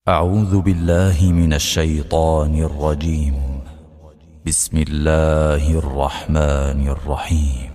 أعوذ بالله من الشيطان الرجيم. بسم الله الرحمن الرحيم.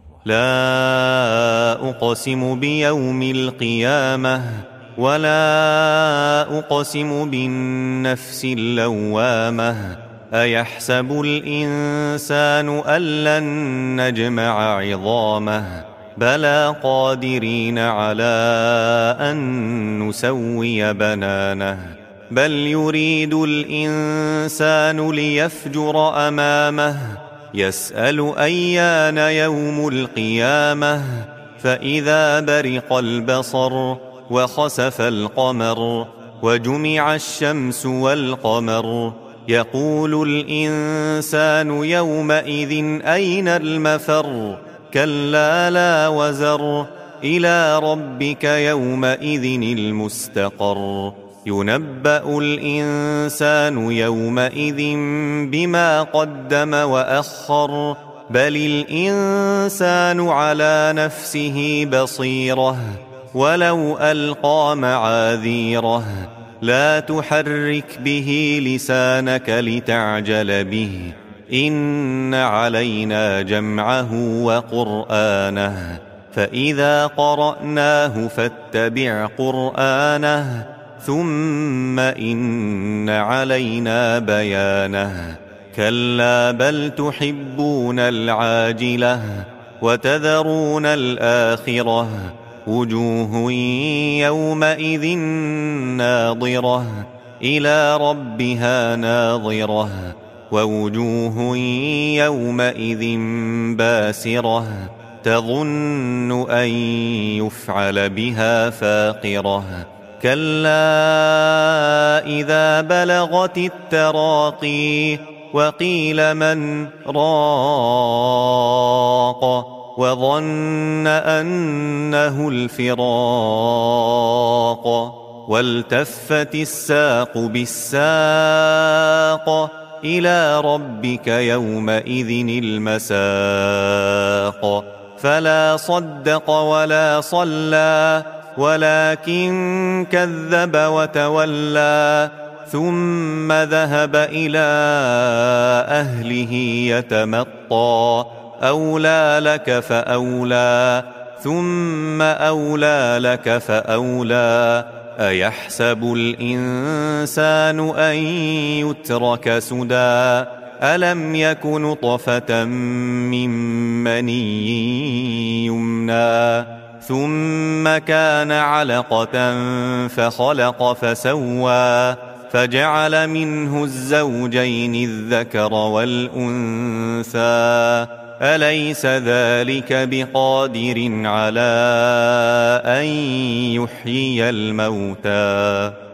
لا أقسم بيوم القيامة ولا أقسم بالنفس اللوامة. أيحسب الإنسان أن لن نجمع عظامه بلى قادرين على أن نسوي بنانه. بل يريد الإنسان ليفجر أمامه يسأل أيان يوم القيامة. فإذا برق البصر وخسف القمر وجمع الشمس والقمر يقول الإنسان يومئذ أين المفر. كلا لا وزر إلى ربك يومئذ المستقر. ينبأ الإنسان يومئذ بما قدم وأخر. بل الإنسان على نفسه بصيرة ولو ألقى معاذيره. لا تحرك به لسانك لتعجل به إن علينا جمعه وقرآنه. فإذا قرأناه فاتبع قرآنه ثم إن علينا بيانه. كلا بل تحبون العاجلة وتذرون الآخرة. وجوه يومئذ ناظرة إلى ربها ناظرة ووجوه يومئذ باسرة تظن أن يفعل بها فاقرة. كلا إذا بلغت التراقي وقيل من راق وظن أنه الفراق والتفت الساق بالساق إلى ربك يومئذ المساق. فلا صدق ولا صلى ولكن كذب وتولى ثم ذهب إلى أهله يتمطى. أولى لك فأولى ثم أولى لك فأولى. أيحسب الإنسان أن يترك سدى ألم يك نطفة من مني يمنى ثم كان علقة فخلق فسوى فجعل منه الزوجين الذكر والأنثى. أليس ذلك بقادر على أن يحيي الموتى؟